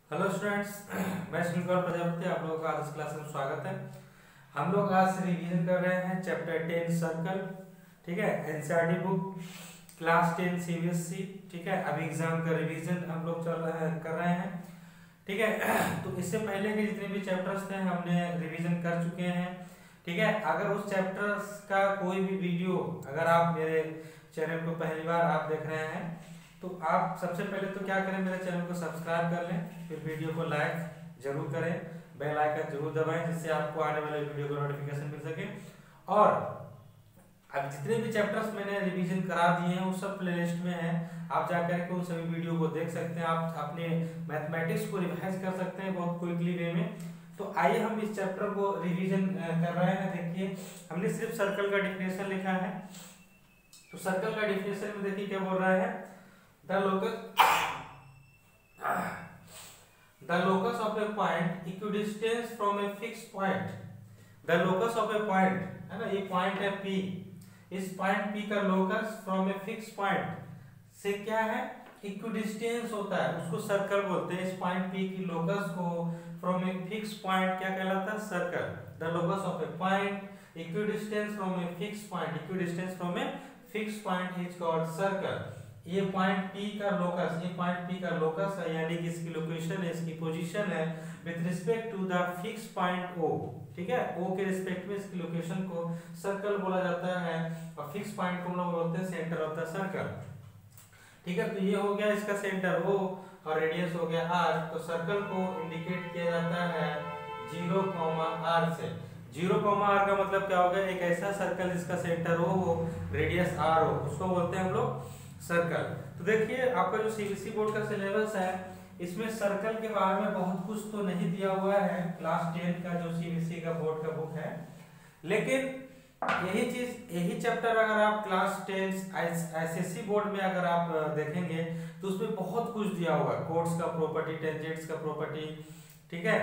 Hello students, मैं श्रीकर प्रजापति, आप लोगों का आज क्लास में स्वागत है। हम लोग आज से रिवीजन कर रहे हैं चैप्टर 10 सर्कल। ठीक है, एनसीईआरटी बुक क्लास 10 सीबीएसई। ठीक है, अभी एग्जाम का रिवीजन हम लोग कर रहे हैं। ठीक है, तो इससे पहले के जितने भी चैप्टर्स थे हमने रिवीजन कर चुके हैं। ठीक है, अगर उस चैप्टर्स का कोई भी वीडियो, अगर आप मेरे चैनल को पहली बार आप देख रहे हैं तो आप सबसे पहले तो क्या करें, मेरे चैनल को सब्सक्राइब कर लें, फिर वीडियो को लाइक जरूर करें, बेल आइकन जरूर दबाएं जिससे आपको आने वाले वीडियो का नोटिफिकेशन मिल सके। और अब जितने भी चैप्टर्स मैंने रिवीजन करा दिए हैं वो सब प्लेलिस्ट में है, आप जाकर के उन सभी वीडियो को देख सकते हैं। आप अपने मैथमेटिक्स को रिवाइज कर सकते हैं बहुत क्विकली वे में। तो आइए हम इस चैप्टर को रिवीजन कर रहे हैं। देखिए, हमने सिर्फ सर्कल का डिफिनेशन लिखा है, तो सर्कल का डिफिनेशन में देखिए क्या बोल रहा है। The locus of a point equidistant from a fixed point. The locus of a point है ना, ये पॉइंट है P। इस पॉइंट P का locus from a fix point से क्या है, इक्विडिस्टेंस होता है, उसको सर्कल बोलते हैं। इस पॉइंट P की लोकस को फ्रॉम ए फिक्स पॉइंट क्या कहलाता है, circle. The locus of a point equidistance from a fix point, equidistance from a fix point is called circle. ये पॉइंट P का लोकस, ये पॉइंट P का locus है, यानी कि इसकी लोकेशन है, इसकी पोजीशन है with respect to the fix point O। ठीक है, O के रिस्पेक्ट में इसकी लोकेशन को सर्कल बोला जाता है, और फिक्स पॉइंट को हम लोग बोलते हैं सेंटर ऑफ द सर्कल। ठीक है, तो ये हो गया इसका सेंटर O और रेडियस हो गया R। तो सर्कल को इंडिकेट किया जाता है 0, R से। 0, R का मतलब क्या होगा, एक ऐसा सर्कल जिसका सेंटर O हो, रेडियस R हो, उसको बोलते हैं हम लोग सर्कल। तो देखिए, आपका जो सीबीएसई बोर्ड का सिलेबस है इसमें सर्कल के बारे में बहुत कुछ तो नहीं दिया हुआ है, क्लास 10 का जो सीबीएसई का बोर्ड का बुक है। लेकिन यही चैप्टर अगर आप क्लास 10 एसएससी बोर्ड में अगर आप देखेंगे तो उसमें बहुत कुछ दिया हुआ है, कोड्स का प्रॉपर्टी, टेंजेंट्स का प्रॉपर्टी, ठीक है,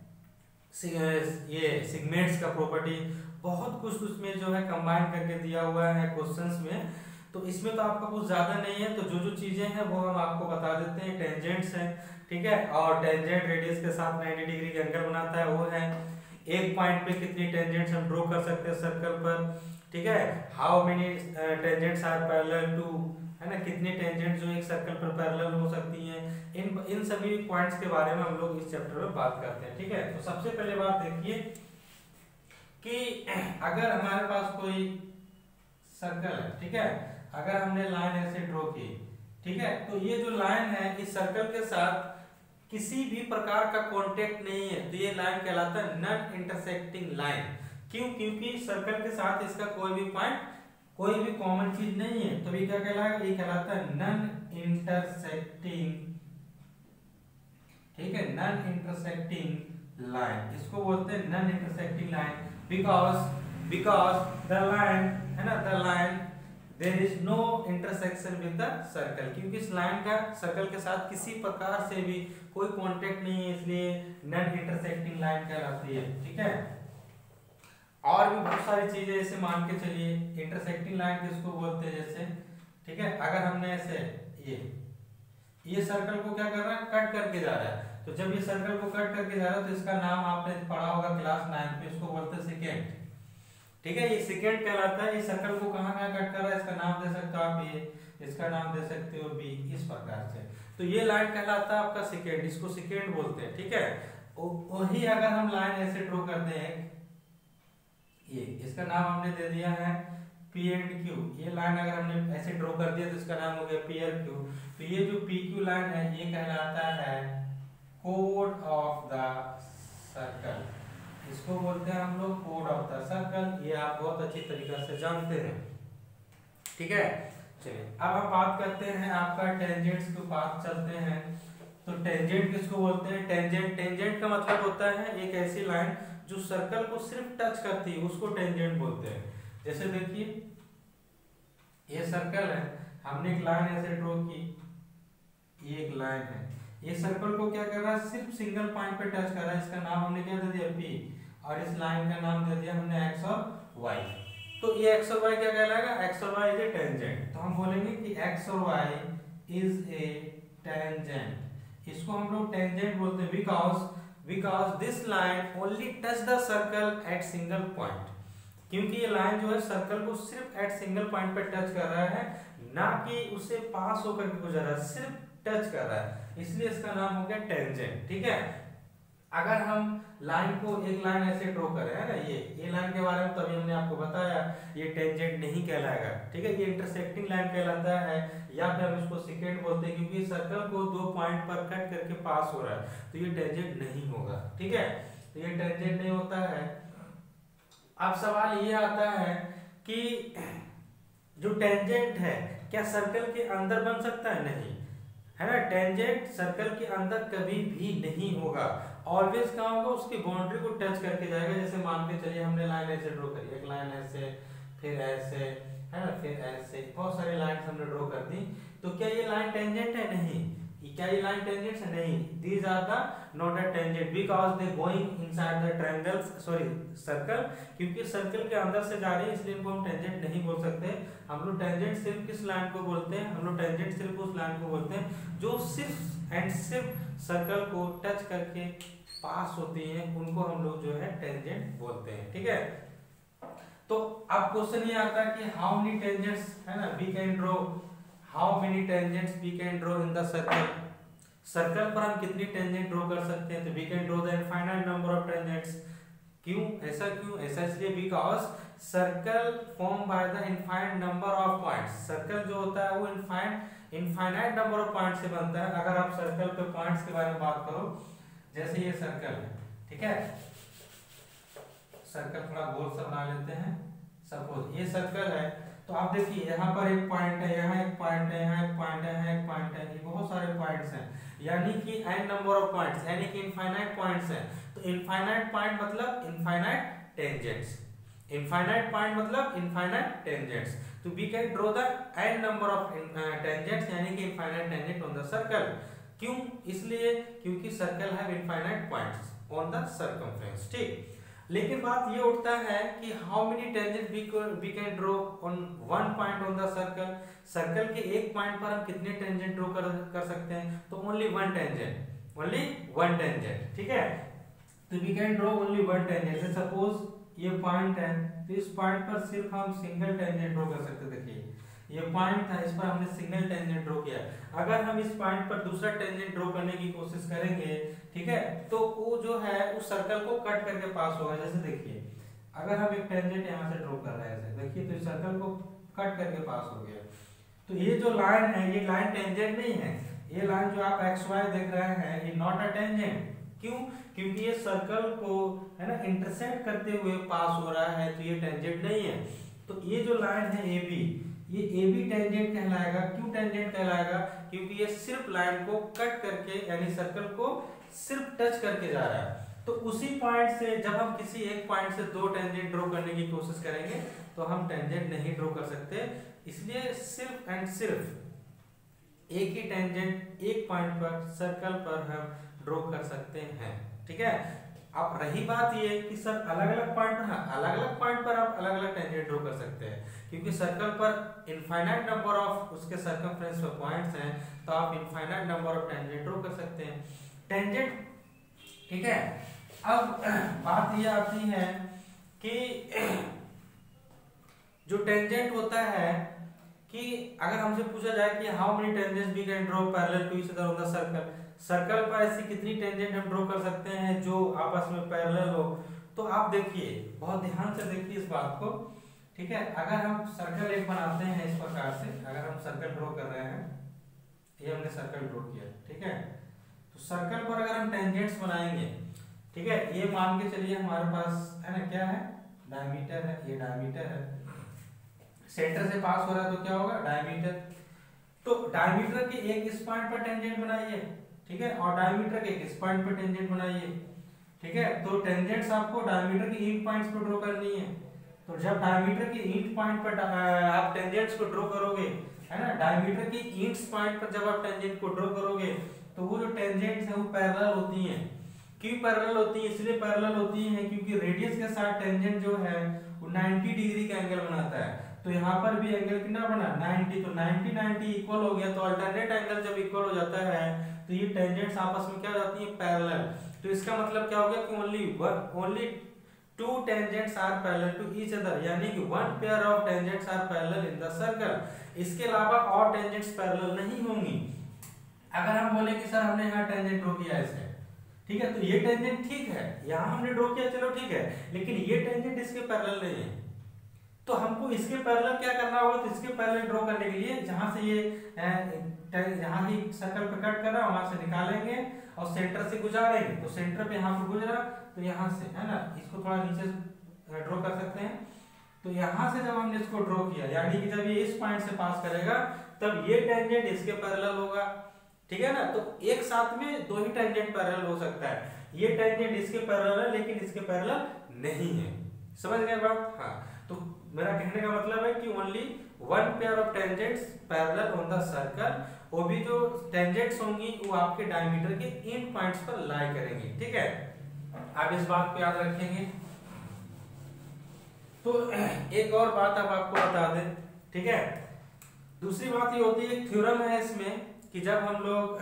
ये सेगमेंट्स का प्रॉपर्टी, बहुत कुछ उसमें जो है कंबाइन करके दिया हुआ है क्वेश्चंस में। तो इसमें तो आपका कुछ ज्यादा नहीं है, तो जो चीजें हैं वो हम आपको बता देते हैं। टेंजेंट्स हैं, ठीक है, और टेंजेंट रेडियस के साथ 90 डिग्री का एंगल बनाता है, वो है। एक पॉइंट पे कितनी टेंजेंट्स हम ड्रॉ कर सकते हैं सर्कल पर, ठीक है। How many tangents are parallel to, है ना, कितनी टेंजेंट्स जो एक सर्कल पर पैरेलल हो सकती हैं। इन सभी पॉइंट्स के बारे में हम लोग इस चैप्टर में बात करते हैं। ठीक है, तो सबसे पहले बात देखिए कि अगर हमारे पास कोई सर्कल है, ठीक है, अगर हमने लाइन ऐसे ड्रॉ की, ठीक है, तो ये जो लाइन है इस सर्कल के साथ किसी भी प्रकार का कांटेक्ट नहीं है, तो ये लाइन कहलाता है नॉन इंटरसेक्टिंग लाइन। क्यों? क्योंकि सर्कल के साथ इसका कोई भी पॉइंट, कोई भी कॉमन चीज नहीं है, तो ये क्या कहलाएगा, ये कहलाता है नॉन इंटरसेक्टिंग, ठीक है, नॉन इंटरसेक्टिंग लाइन, इसको बोलते हैं non intersecting line. Because the line, है ना, the line there is no intersection with the circle, क्योंकि इस लाइन का सर्कल के साथ किसी प्रकार से भी कोई कांटेक्ट नहीं है, इसलिए नॉन इंटरसेक्टिंग लाइन कहलाती है। ठीक है, और भी बहुत सारी चीजें ऐसे मान के चलिए, इंटरसेक्टिंग लाइन किसको बोलते हैं, जैसे, ठीक है, अगर हमने ऐसे ये सर्कल को क्या कर रहा है, कट करके जा रहा है, तो जब ये सर्कल को कट करके जा रहा है तो इसका नाम आपने पढ़ा होगा क्लास 9 में, इसको बोलते हैं सेकेंड। ठीक है, ये सेकेंड कहलाता है। ये सर्कल को कहाँ कट कर रहा है, इसका नाम दे सकते हो आप ए, इसका नाम दे सकते हो बी, इस प्रकार से। तो ये लाइन कहलाता है आपका सेकेंड, इसको सेकेंड बोलते हैं। ठीक है, वही अगर हम लाइन ऐसे ड्रॉ करते हैं, ये इसका नाम हमने दे दिया है पी एंड क्यू, ये लाइन अगर हमने ऐसे ड्रॉ कर दिया तो इसका नाम हो गया पी और क्यू। तो ये जो पी क्यू लाइन है ये कहलाता है कोड ऑफ द सर्कल, इसको बोलते हैं हम लोग कोड ऑफ द सर्कल। ये आप बहुत अच्छी तरीके से जानते हैं। ठीक है, चलिए अब हम बात करते हैं आपका टेंजेंट्स के पास चलते हैं। तो टेंजेंट किसको बोलते हैं, टेंजेंट का मतलब होता है एक ऐसी लाइन जो सर्कल को सिर्फ टच करती है, उसको टेंजेंट बोलते हैं। जैसे देखिए, ये सर्कल है, हमने एक लाइन ऐसे ड्रॉ की, ये एक लाइन है, ये सर्कल को क्या कर रहा है, सिर्फ सिंगल पॉइंट पे टच कर रहा है, इसका नाम हमने क्या दे दिया पी, और इस लाइन का नाम दे दिया हमने एक्स और वाई। तो ये एक्स और वाई क्या कहलाएगा, एक्स और वाई इज ए टेंजेंट। तो हम बोलेंगे कि एक्स और वाई इज ए टेंजेंट, इसको हम लोग टेंजेंट बोलते हैं because this line only touch the circle at single point, क्योंकि ये लाइन जो है सर्कल को सिर्फ एट सिंगल पॉइंट पे टच कर रहा है, ना कि उसे पास होकर के गुजर रहा है, सिर्फ टच कर रहा है, इसलिए इसका नाम हो गया टेंजेंट। ठीक है, अगर हम लाइन को एक लाइन ऐसे ड्रॉ करें, है ना, ये लाइन के बारे में तभी हमने आपको बताया ये टेंजेंट नहीं कहलाएगा। ठीक है, ये इंटरसेक्टिंग लाइन कहलाता है, या फिर हम इसको सेकेंड बोलते हैं, क्योंकि सर्कल को दो पॉइंट पर कट करके पास हो रहा है, तो ये टेंजेंट नहीं होगा। ठीक है, तो ये टेंजेंट नहीं होता है। अब सवाल ये आता है कि जो टेंजेंट है क्या सर्कल के अंदर बन सकता है? नहीं, है ना, टेंजेंट सर्कल के अंदर कभी भी नहीं होगा, ऑलवेज कहाँ होगा, उसकी बाउंड्री को टच करके जाएगा। जैसे मान के चलिए हमने लाइन ऐसे ड्रॉ करी, एक लाइन ऐसे, फिर ऐसे, है ना, फिर ऐसे, बहुत सारी लाइंस हमने ड्रॉ कर दी, तो क्या ये लाइन टेंजेंट है? नहीं। क्या ये लाइन टेंजेंट है? नहीं, these are the not a tangent because they going inside the triangle, sorry circle, क्योंकि सर्कल के अंदर से जा रही है, इसलिए इनको हम टेंजेंट नहीं बोल सकते। हम लोग टेंजेंट सिर्फ किस लाइन को बोलते हैं? हम लोग टेंजेंट सिर्फ उस लाइन को बोलते हैं जो सिर्फ एंड सिर्फ सर्कल को टच करके पास होती हैं, उनको हम लोग जो है टेंजेंट बोलते हैं। ठीक है, तो अब क्वेश्चन ये आता है कि हाउ मेनी टेंजेंट्स, है ना, we can draw, how many tangents we can draw in the circle, circle पर हम कितनी टेंजेंट ड्रॉ कर सकते हैं? तो we can draw the infinite number of tangents. क्यों ऐसा? क्यों ऐसा? इसलिए because circle form by the infinite number of points, circle जो होता है वो इनफाइनाइट नंबर ऑफ पॉइंट्स से बनता है। अगर आप सर्कल पे पॉइंट्स के बारे में बात करो, जैसे ये सर्कल है, ठीक है, सर्कल थोड़ा गोल सा बना लेते हैं, सपोज ये सर्कल है, तो आप देखिए यहाँ पर एक पॉइंट है, यहाँ एक पॉइंट है, यहाँ एक पॉइंट है, यहाँ एक पॉइंट है, ये बहुत सारे पॉइंट्स हैं, यानी कि n नंबर ऑफ पॉइंट्स, यानी कि इनफाइनाइट पॉइंट्स हैं। तो इनफाइनाइट पॉइंट मतलब इनफाइनाइट टेंजेंट्स, इनफाइनाइट पॉइंट मतलब इनफाइनाइट टेंजेंट्स। तो we can draw the n number of tangents, यानी कि infinite tangent on the circle. क्यों? इसलिए क्योंकि circle have infinite points on the circumference. ठीक, लेकिन बात ये उठता है कि how many tangent we can draw on one point on the circle, circle के एक पॉइंट पर हम कितने टेंजेंट ड्रॉ कर सकते हैं? तो only one tangent, only one tangent. ठीक है, तो we can draw only one tangent. जैसे सपोज ये पॉइंट है, तो इस पॉइंट पर सिर्फ हम सिंगल टेंजेंट ड्रॉ कर सकते हैं। देखिए ये पॉइंट था, इस पर हमने सिंगल टेंजेंट ड्रॉ किया। अगर हम इस पॉइंट पर दूसरा टेंजेंट ड्रॉ करने की कोशिश करेंगे, ठीक है, तो वो जो है उस सर्कल को कट करके पास होगा। जैसे देखिए अगर हम एक टेंजेंट यहाँ से ड्रॉ कर रहे हैं, ऐसे देखिए, तो इस सर्कल को कट करके पास हो गया। तो ये जो लाइन है, ये लाइन टेंजेंट नहीं है, ये लाइन जो आप एक्स वाई देख रहे हैं, ये नॉट अ टेंजेंट। क्यों? क्योंकि ये सर्कल को, है ना, इंटरसेक्ट करते हुए पास हो रहा है, तो ये टेंजेंट नहीं है। तो ये जो लाइन है ए बी, ये ए बी टेंजेंट कहलाएगा। क्यों टेंजेंट कहलाएगा? क्योंकि ये सिर्फ लाइन को कट करके, यानी सर्कल को सिर्फ टच करके जा रहा है। तो उसी पॉइंट से जब हम किसी एक पॉइंट से दो टेंजेंट ड्रॉ करने की कोशिश करेंगे, तो हम टेंजेंट नहीं ड्रॉ कर सकते। इसलिए सिर्फ एंड सिर्फ एक ही टेंजेंट एक पॉइंट पर सर्कल पर हम ड्रॉ कर सकते हैं। ठीक है, अब रही बात ये कि सर अलग अलग पॉइंट पर, अलग अलग पॉइंट पर आप अलग अलग टेंजेंट ड्रॉ कर सकते हैं, क्योंकि सर्कल पर इनफाइनाइट नंबर ऑफ उसके सर्कमफ्रेंस पर पॉइंट्स हैं, तो आप infinite number of tangent draw कर सकते हैं। टेंजेंट, ठीक है। अब बात ये आती है कि जो टेंजेंट होता है, कि अगर हमसे पूछा जाए कि how many tangents we can draw parallel to each other on the circle, circle पर ऐसी कितनी टेंजेंट हम ड्रॉ कर सकते हैं जो आपस में पैरेलल हो, तो आप देखिए, बहुत ध्यान से देखिए इस बात को। ठीक है, अगर हम सर्कल एक बनाते हैं इस प्रकार से, अगर हम सर्कल ड्रॉ कर रहे हैं, ये हमने सर्कल ड्रॉ किया, ठीक है, तो सर्कल पर अगर हम टेंजेंट्स बनाएंगे, ठीक है, ये मान के चलिए हमारे पास, है ना, क्या है, डायमीटर है, ये डायमीटर है, सेंटर से पास हो रहा है तो क्या होगा, डायमीटर। तो डायमीटर के एक इस पॉइंट पर टेंजेंट बनाइए, ठीक है, और डायमीटर के एक इस पॉइंट पर टेंजेंट बनाइए, ठीक है। तो टेंजेंट्स आपको डायमीटर के ईंट पॉइंट्स पर ड्रॉ करनी है। तो जब डायमीटर के ईंट पॉइंट पर आप टेंजेंट्स को ड्रॉ करोगे, है ना, डायमीटर के ईंट पॉइंट पर जब आप टेंजेंट को ड्रॉ करोगे, तो वो जो टेंजेंट्स हैं वो पैरेलल होती हैं। क्यों पैरेलल होती है? इसलिए पैरेलल होती है क्योंकि रेडियस के साथ टेंजेंट जो है वो 90 डिग्री का एंगल बनाता है। तो यहाँ पर भी एंगल कितना बना 90, तो 90 90 इक्वल हो गया। तो अल्टरनेट एंगल जब इक्वल हो जाता है तो ये टेंजेंट्स आपस में क्या हो जाती है पैरेलल। तो इसका मतलब क्या हो गया कि only two tangents are parallel to each other, यानी कि one pair of tangents are parallel in the circle. इसके अलावा और टेंजेंट्स पैरेलल नहीं होंगी। अगर हम बोले कि सर हमने यहाँ टेंजेंट ड्रॉ किया ऐसे, ठीक है, तो ये टेंजेंट ठीक है, यहाँ हमने ड्रॉ किया चलो ठीक है, लेकिन ये टेंजेंट इसके पैरेलल नहीं है। तो हमको इसके पैरेलल क्या करना होगा, तो इसके पैरेलल ड्रॉ करने के लिए जहां से ये जहां ही सर्कल पे कट कर रहा है वहां से निकालेंगे और सेंटर से गुजारेंगे। तो सेंटर पे यहाँ पे गुजरा तो यहाँ से है ना, इसको थोड़ा नीचे ड्रॉ कर सकते हैं। तो यहाँ से जब हमने इसको ड्रॉ किया, यानी कि जब ये इस पॉइंट से पास करेगा तब ये टेंजेंट इसके पैरेलल होगा, ठीक है ना। तो एक साथ में दो ही टेंजेंट पैरेलल हो सकता है। ये टेंजेंट इसके पैरेलल है लेकिन इसके पैरेलल नहीं है। समझ गए बात? हाँ, तो मेरा कहने का मतलब है कि only one pair of tangents parallel on the circle, वो भी जो टेंजेंट्स होंगी वो आपके डायमीटर के इन पॉइंट्स पर लाई करेंगी, ठीक है। आप इस बात को याद रखेंगे। तो एक और बात अब आपको बता दें, ठीक है। दूसरी बात ये होती है, थ्योरम है इसमें कि जब हम लोग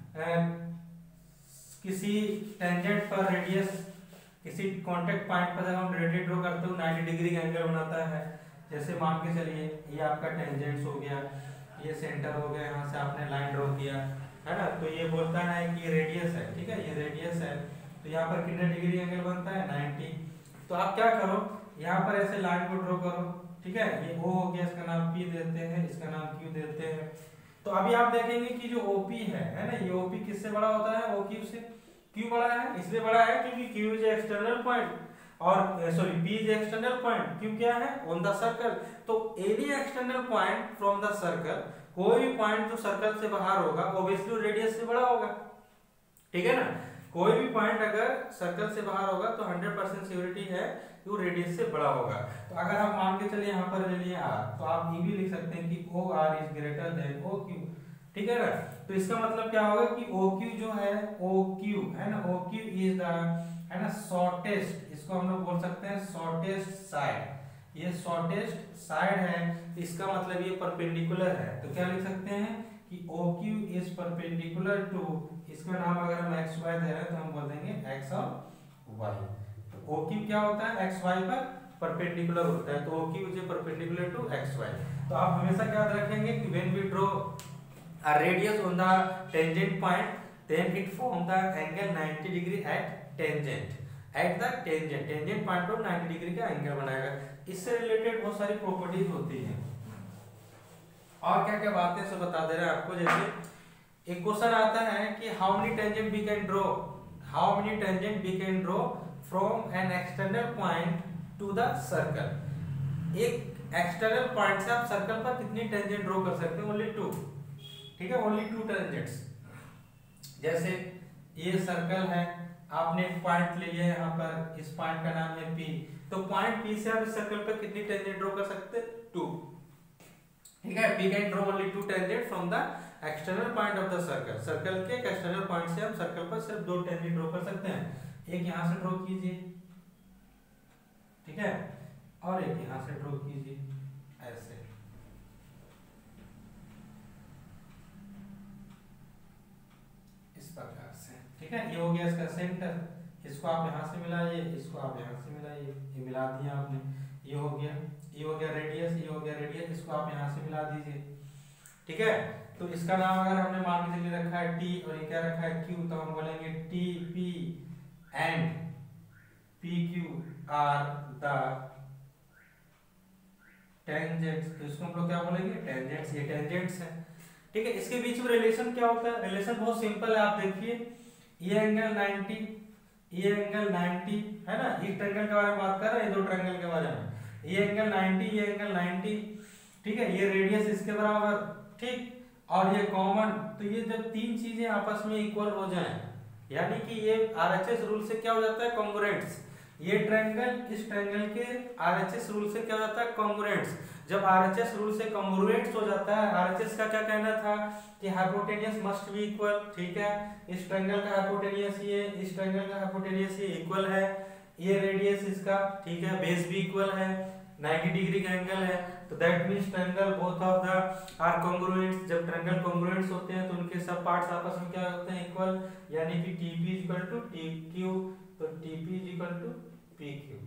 किसी टेंजेंट पर रेडियस, किसी कांटेक्ट पॉइंट पर जब हम रेडियस ड्रॉ करते हो 90 डिग्री का एंगल बनाता है। जैसे मान के चलिए ये आपका टेंजेंट्स हो गया, ये सेंटर हो गया, यहाँ से आपने लाइन ड्रॉ किया है ना, तो ये बोलता है कि ये रेडियस है, ठीक है, ये रेडियस है। तो यहाँ पर कितने डिग्री एंगल बनता है 90। तो आप क्या करो, यहाँ पर ऐसे लाइन को ड्रॉ करो, ठीक है, ये O हो गया, इसका नाम P देते हैं, इसका नाम Q देते हैं। तो अभी आप देखेंगे कि जो OP है ना, ये OP किससे बड़ा होता है, OQ से। क्यों बड़ा है? इसलिए बड़ा है क्योंकि Q इज एक्सटर्नल पॉइंट और P is external point. Q क्या है? On the circle. तो any external point from the circle, कोई भी पॉइंट जो सर्कल से बाहर होगा ऑब्वियसली रेडियस से बड़ा होगा, ठीक है ना। कोई भी पॉइंट अगर सर्कल से बाहर होगा तो 100% सियोरिटी है कि वो रेडियस से बड़ा होगा। तो अगर आप मान के चलिए यहाँ पर ले लिए R, तो आप ये भी लिख सकते हैं कि OR is greater than OQ, ठीक है ना। तो इसका मतलब क्या होगा कि OQ जो है, OQ है ना, OQ इज द है ना शॉर्टेस्ट, इसको हम लोग बोल सकते हैं शॉर्टेस्ट साइड। ये शॉर्टेस्ट साइड है, इसका मतलब ये परपेंडिकुलर है। तो क्या लिख सकते हैं कि OQ इज परपेंडिकुलर टू, इसका नाम अगर हम XY दे रहे हैं तो हम बोल देंगे X और Y। तो OQ क्या होता है? XY पर परपेंडिकुलर होता है, तो OQ is perpendicular to XY। तो आप हमेशा याद रखेंगे कि when we draw a radius on the tangent point, then it form the angle 90 degree at the tangent point पर 90 डिग्री का एंगल बनाएगा। इससे रिलेटेड बहुत सारी प्रॉपर्टीज होती हैं और क्या क्या बातें से बता दे रहे हैं आपको। जैसे एक क्वेश्चन आता है कि how many tangent we can draw from an external point to the circle. एक एक्सटर्नल पॉइंट से आप सर्कल पर कितनी टेंजेंट ड्रॉ कर सकते हैं? ओनली 2, ठीक है, ओनली 2 टेंजेंट्स। जैसे ये सर्कल है, आपने एक पॉइंट ले लिया यहाँ पर, इस पॉइंट का नाम है P, तो पॉइंट P से आप इस सर्कल पर कितनी टेंजेंट ड्रॉ कर सकते हैं? 2, ठीक है। P can draw only 2 tangent from the external point of the circle. Circle के एक्सटर्नल पॉइंट से हम सर्कल पर सिर्फ 2 टेंजेंट ड्रॉ कर सकते हैं। एक यहाँ से ड्रॉ कीजिए, ठीक है, और एक यहाँ से ड्रॉ कीजिए ऐसे। इस प्रकार से, ठीक है। ये हो गया इसका सेंटर, इसको आप यहाँ से मिलाइए, इसको आप यहाँ से मिलाइए, ये मिला दिया आपने, ये हो गया रेडियस, ये हो गया रेडियस, इसको आप यहाँ से मिला दीजिए, ठीक है। तो इसका नाम अगर हमने मान के चलिए रखा है T और ये क्या रखा है Q, तो हम बोलेंगे TP and PQ are the tangents. तो इसको हम लोग क्या बोलेंगे? टेंजेंट्स। ये टेंजेंट्स है, ठीक है। इसके बीच में रिलेशन क्या होता है? रिलेशन बहुत सिंपल है, आप देखिए ये एंगल 90, ये एंगल 90 है ना, इस ट्रायंगल के बारे में बात कर रहे हैं, दो ट्रायंगल के बारे में। ये एंगल 90, ये एंगल 90, ठीक है, ये रेडियस इसके बराबर, ठीक, और ये कॉमन। तो ये जब तीन चीजें आपस में इक्वल हो जाएं, यानी कि ये RHS रूल से क्या हो जाता है? कॉन्ग्रुएंट्स। ये ट्रायंगल इस ट्रायंगल के RHS रूल से क्या हो जाता है? कॉन्ग्रुएंट्स। जब RHS रूल से कॉन्ग्रुएंट्स हो जाता है, RHS का क्या कहना था कि हाइपोटेनियस मस्ट बी इक्वल, ठीक है। इस ट्रायंगल का हाइपोटेनियस ये, इस ट्रायंगल का हाइपोटेनियस ये इक्वल है, ये रेडियस इसका, ठीक है, बेस भी इक्वल है, 90 डिग्री का एंगल है, तो that means triangle both of the are congruents. जब ट्रायंगल कॉन्ग्रुएंट्स होते हैं तो उनके सब पार्ट्स आपस में क्या होते हैं, इक्वल, यानी कि TP इक्वल टू TQ, तो TP इक्वल टू PQ,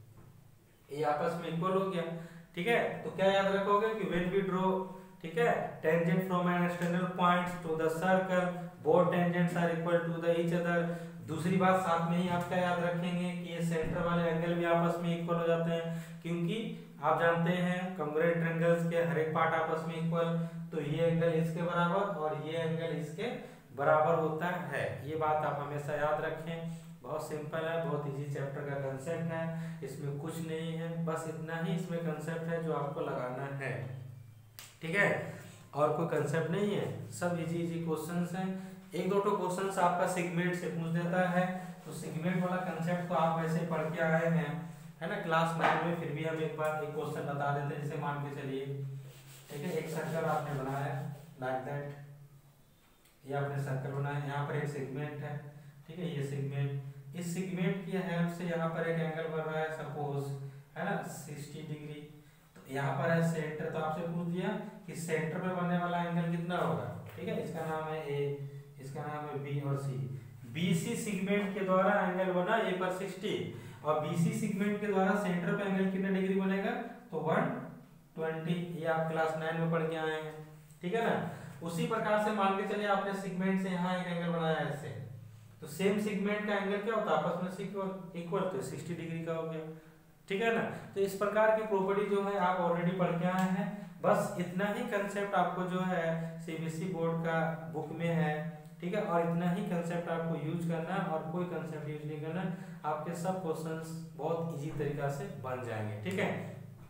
ये आपस में इक्वल हो गया। ठीक है, तो क्या याद रखोगे कि व्हेन वी ड्रॉ, ठीक है, tangent from an external points to the circle, both tangents are equal to the each other. दूसरी बात साथ में ही आप क्या याद रखेंगे कि ये सेंटर वाले एंगल भी आपस में इक्वल हो जाते हैं, क्योंकि आप जानते हैं कॉन्ग्रुएंट ट्रायंगल्स के हर एक पार्ट आपस में इक्वल, तो ये एंगल इसके बराबर और ये एंगल इसके बराबर होता है। ये बात आप हमेशा याद रखें, बहुत सिंपल है, बहुत इजी चैप्टर का कंसेप्ट है, इसमें कुछ नहीं है, बस इतना ही इसमें कंसेप्ट है जो आपको लगाना है। ठीक है, और कोई कंसेप्ट नहीं है, सब इजी इजी क्वेश्चंस हैं। एक दो क्वेश्चंस आपका सेगमेंट से पूछ देता है, तो सेगमेंट वाला कंसेप्ट तो आप वैसे पढ़ के आए हैं, है ना, क्लास 9 में, फिर भी हम एक बार एक क्वेश्चन बता देते हैं। जैसे मान के चलिए, ठीक है, एक सर्कल आपने बनाया लाइक दैट, ये आपने सर्कल बनाया, यहाँ पर एक सेगमेंट है, ठीक है, ये सेगमेंट, इस सेगमेंट की हेल्प से यहाँ पर एक एंगल बन रहा है सपोज, है ना, 60 डिग्री। तो यहाँ पर है सेंटर, तो आपसे पूछ दिया कि सेंटर पे बनने वाला एंगल कितना होगा। ठीक है, इसका नाम है A, इसका नाम है B और C। BC सेगमेंट के द्वारा एंगल बना A पर 60, और BC सेगमेंट के द्वारा सेंटर पे एंगल कितना डिग्री बनेगा, तो 120। ये आप क्लास 9 में पढ़ के आए हैं। ठीक है ना, उसी प्रकार से मान के चलिए आपने सेगमेंट से यहाँ एक एंगल बनाया ऐसे, तो सेम सेगमेंट का एंगल क्या होता है, आपस में इक्वल, तो 60 डिग्री का हो गया। ठीक है ना, तो इस प्रकार की प्रॉपर्टी जो है आप ऑलरेडी पढ़ के आए हैं। बस इतना ही कंसेप्ट आपको जो है CBSE बोर्ड का बुक में है। ठीक है, और इतना ही कंसेप्ट आपको यूज करना है, और कोई कंसेप्ट यूज नहीं करना, आपके सब क्वेश्चंस बहुत इजी तरीका से बन जाएंगे। ठीक है,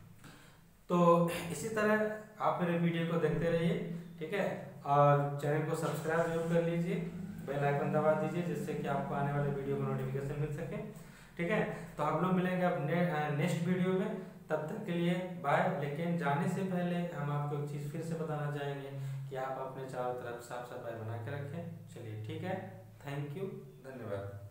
तो इसी तरह आप मेरे वीडियो को देखते रहिए। ठीक है, और चैनल को सब्सक्राइब जरूर कर लीजिए, बेल आइकन दबा दीजिए, जिससे कि आपको आने वाले वीडियो का नोटिफिकेशन मिल सके। ठीक है, तो हम लोग मिलेंगे अब नेक्स्ट वीडियो में, तब तक के लिए बाय। लेकिन जाने से पहले हम आपको एक चीज़ फिर से बताना चाहेंगे कि आप अपने चारों तरफ साफ सफाई बना के रखें। चलिए ठीक है, थैंक यू, धन्यवाद।